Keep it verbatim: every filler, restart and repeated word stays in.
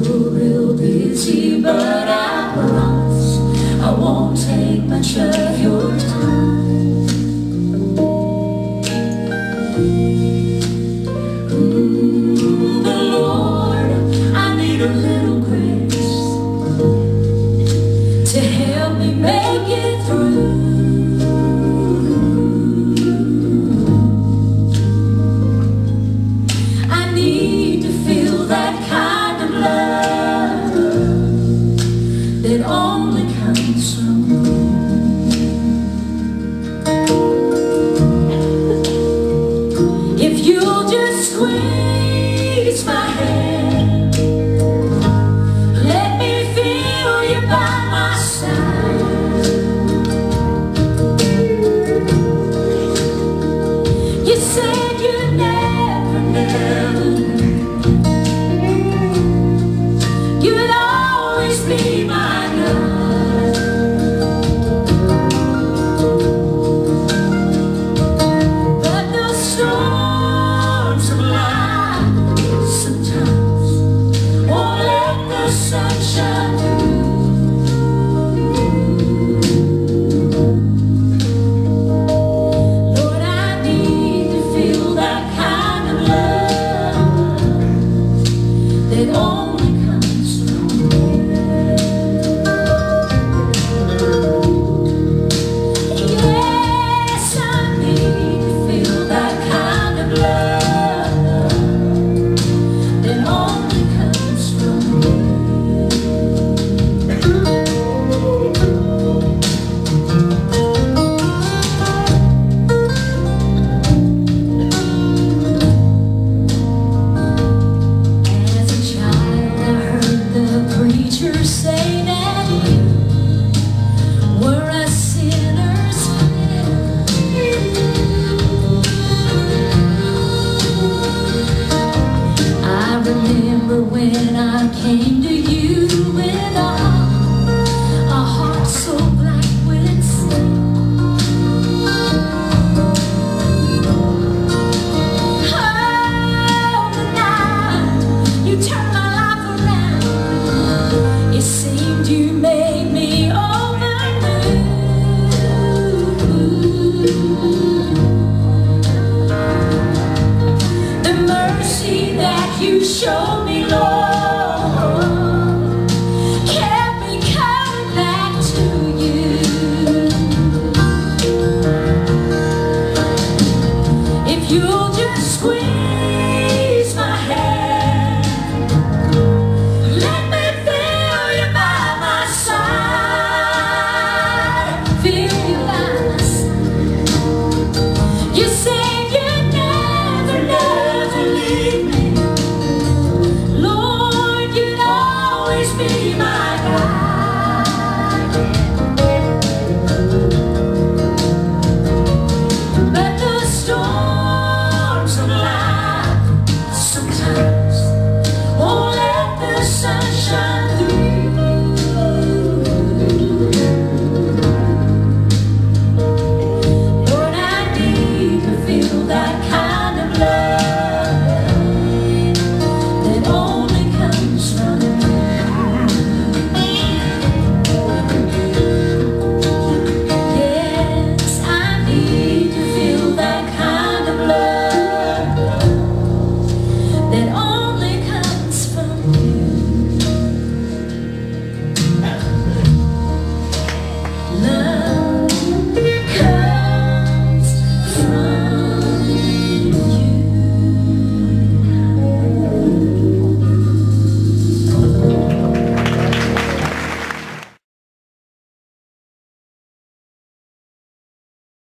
you're real busy, but I promise I won't take much of your time. Mm, but Lord, I need a little grace to help me make it through. It only comes from you. If you'll just squeeze my hand, let me feel you by my side. You said you'd never, never, you'd always be my when I came to you with a heart, a heart so black with sin. Oh, the night you turned my life around, it seemed you made me over new. The mercy that you showed me